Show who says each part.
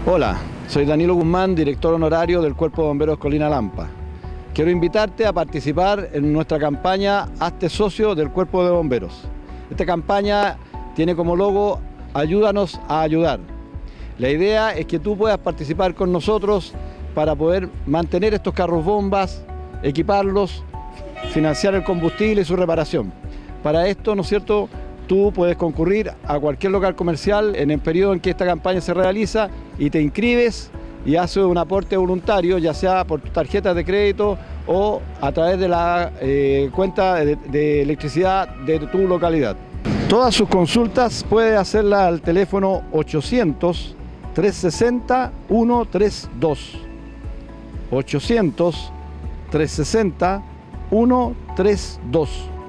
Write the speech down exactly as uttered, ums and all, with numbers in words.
Speaker 1: Hola, soy Danilo Guzmán, director honorario del Cuerpo de Bomberos Colina Lampa. Quiero invitarte a participar en nuestra campaña Hazte Socio del Cuerpo de Bomberos. Esta campaña tiene como logo Ayúdanos a ayudar. La idea es que tú puedas participar con nosotros para poder mantener estos carros bombas, equiparlos, financiar el combustible y su reparación. Para esto, ¿no es cierto?, tú puedes concurrir a cualquier local comercial en el periodo en que esta campaña se realiza y te inscribes y haces un aporte voluntario, ya sea por tu tarjeta de crédito o a través de la eh, cuenta de, de electricidad de tu localidad. Todas sus consultas puedes hacerlas al teléfono ochocientos, trescientos sesenta, ciento treinta y dos. ochocientos, trescientos sesenta, ciento treinta y dos.